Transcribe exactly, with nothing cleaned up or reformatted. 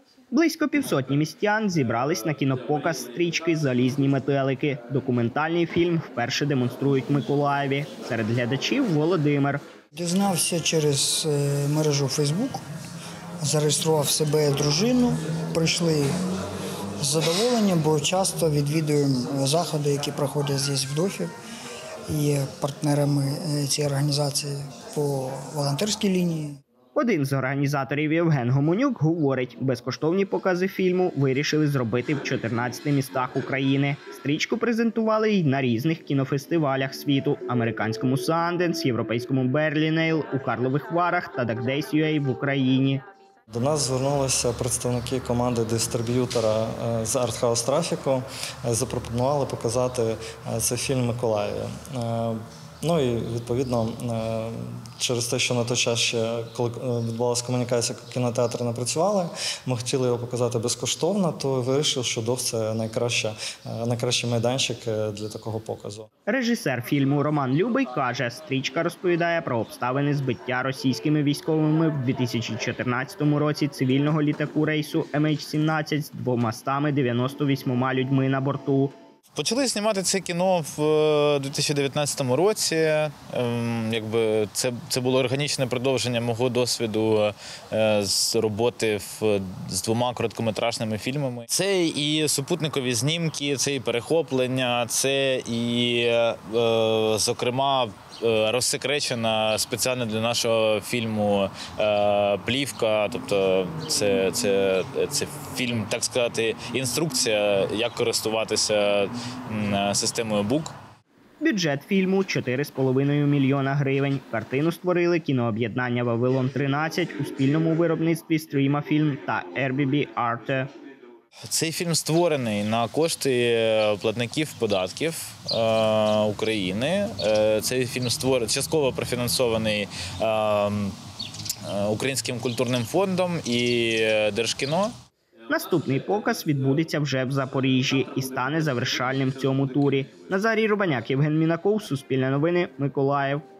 Близько півсотні містян зібрались на кінопоказ стрічки «Залізні метелики». Документальний фільм вперше демонструють в Миколаєві. Серед глядачів – Володимир. Дізнався через мережу Фейсбук, зареєстрував себе, дружину, прийшли з задоволенням, бо часто відвідуємо заходи, які проходять тут, в Дофі. Є партнерами цієї організації по волонтерській лінії. Один з організаторів Євген Гомонюк говорить, безкоштовні покази фільму вирішили зробити в чотирнадцяти містах України. Стрічку презентували й на різних кінофестивалях світу – американському Санденс, європейському Берлінейл, у Карлових Варах та Дакдейс.ю ей в Україні. До нас звернулися представники команди дистриб'ютора з артхаус трафіку, запропонували показати цей фільм в Миколаєві. Ну і, відповідно, через те, що на той час ще, коли відбувалася комунікація, кінотеатри не працювали, ми хотіли його показати безкоштовно, то вирішив, що ДОФ – це найкраща, найкращий майданчик для такого показу. Режисер фільму Роман Любий каже, стрічка розповідає про обставини збиття російськими військовими в дві тисячі чотирнадцятому році цивільного літаку рейсу Ем Ейч сімнадцять з двома дев'яноста вісьмома людьми на борту. Почали знімати це кіно в дві тисячі дев'ятнадцятому році. Якби це, це було органічне продовження мого досвіду з роботи в, з двома короткометражними фільмами. Це і супутникові знімки, це і перехоплення, це і, зокрема, розсекречена спеціально для нашого фільму плівка, тобто це, це, це фільм, так сказати, інструкція, як користуватися системою бук. Бюджет фільму – чотири з половиною мільйона гривень. Картину створили кінооб'єднання «Вавилон тринадцять» у спільному виробництві «Стріма Фільм» та Ар Бі Бі Арте. Цей фільм створений на кошти платників податків е, України. Е, цей фільм створений, частково профінансований е, е, Українським культурним фондом і Держкіно. Наступний показ відбудеться вже в Запоріжжі і стане завершальним в цьому турі. Назарій Рубаняк, Євген Мінаков, Суспільне новини, Миколаїв.